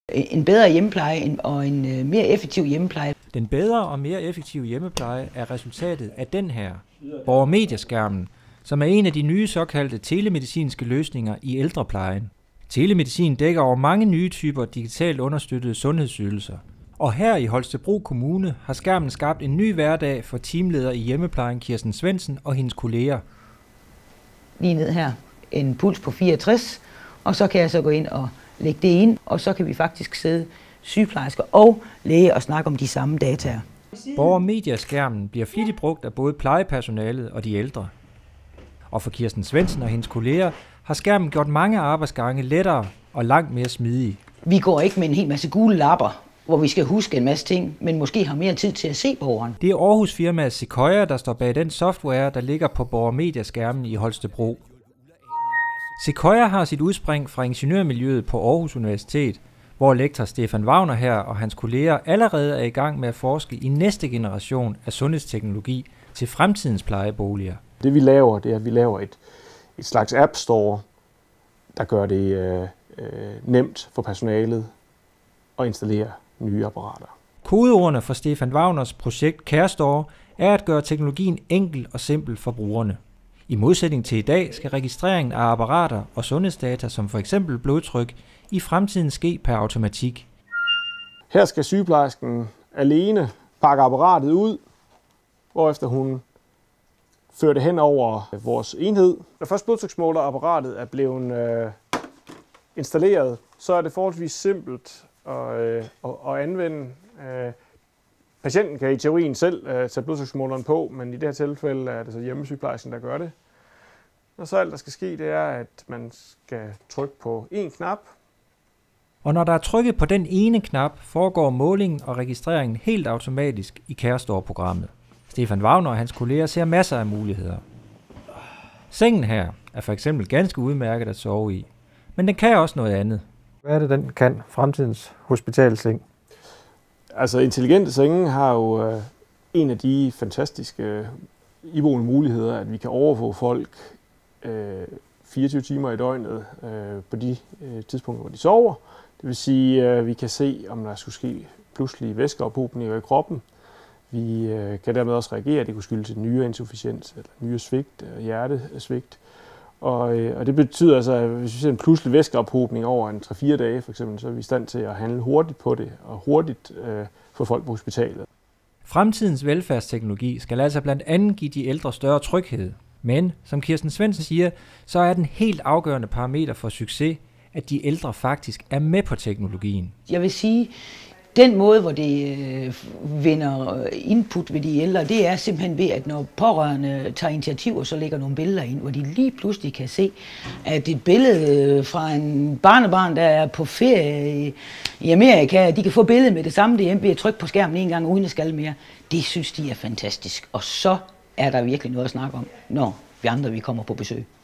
En bedre hjemmepleje og en mere effektiv hjemmepleje. Den bedre og mere effektive hjemmepleje er resultatet af den her borgermedieskærmen, som er en af de nye såkaldte telemedicinske løsninger i ældreplejen. Telemedicin dækker over mange nye typer digitalt understøttede sundhedsydelser. Og her i Holstebro Kommune har skærmen skabt en ny hverdag for teamleder i hjemmeplejen Kirsten Svendsen og hendes kolleger. Lige ned her, en puls på 64, og så kan jeg så gå ind og lægge det ind, og så kan vi faktisk sidde sygeplejersker og læge og snakke om de samme data. Borgermedieskærmen bliver flittigt brugt af både plejepersonalet og de ældre. Og for Kirsten Svendsen og hendes kolleger har skærmen gjort mange arbejdsgange lettere og langt mere smidige. Vi går ikke med en hel masse gule lapper, hvor vi skal huske en masse ting, men måske har mere tid til at se borgeren. Det er Aarhus-firmaet Sequoia, der står bag den software, der ligger på borgermedieskærmen i Holstebro. Sequoia har sit udspring fra ingeniørmiljøet på Aarhus Universitet, hvor lektor Stefan Wagner her og hans kolleger allerede er i gang med at forske i næste generation af sundhedsteknologi til fremtidens plejeboliger. Det vi laver, det er, at vi laver et slags app store, der gør det nemt for personalet at installere nye apparater. Kodeordene for Stefan Wagners projekt CareStore er at gøre teknologien enkel og simpel for brugerne. I modsætning til i dag skal registreringen af apparater og sundhedsdata som f.eks. blodtryk i fremtiden ske per automatik. Her skal sygeplejersken alene pakke apparatet ud, hvorefter hun fører det hen over vores enhed. Når først blodtryksmålerapparatet er blevet installeret, så er det forholdsvis simpelt at anvende. Patienten kan i teorien selv tage blodtryksmåleren på, men i det her tilfælde er det så hjemmesygeplejersken, der gør det. Og så alt, der skal ske, det er, at man skal trykke på en knap. Og når der er trykket på den ene knap, foregår målingen og registreringen helt automatisk i CareStore-programmet. Stefan Wagner og hans kolleger ser masser af muligheder. Sengen her er for eksempel ganske udmærket at sove i, men den kan også noget andet. Hvad er det, den kan? Fremtidens hospitalseng? Altså intelligente senge har jo en af de fantastiske iboende muligheder, at vi kan overvåge folk 24 timer i døgnet på de tidspunkter, hvor de sover. Det vil sige, at vi kan se, om der skulle ske pludselige væskeophobninger i kroppen. Vi kan dermed også reagere, at det kunne skyldes en nyereinsufficiens eller nyresvigt, hjertesvigt. Og det betyder altså, at hvis vi ser en pludselig væskeophobning over en 3-4 dage for eksempel, så er vi i stand til at handle hurtigt på det og hurtigt få folk på hospitalet. Fremtidens velfærdsteknologi skal altså blandt andet give de ældre større tryghed. Men, som Kirsten Svendsen siger, så er den helt afgørende parameter for succes, at de ældre faktisk er med på teknologien. Jeg vil sige, den måde, hvor det vinder input ved de ældre, det er simpelthen ved, at når pårørende tager initiativer, så lægger nogle billeder ind, hvor de lige pludselig kan se, at et billede fra en barnebarn, der er på ferie i Amerika, de kan få billedet med det samme derhjemme ved at trykke på skærmen en gang, uden at skal mere. Det synes de er fantastisk. Og så er der virkelig noget at snakke om, når vi andre kommer på besøg.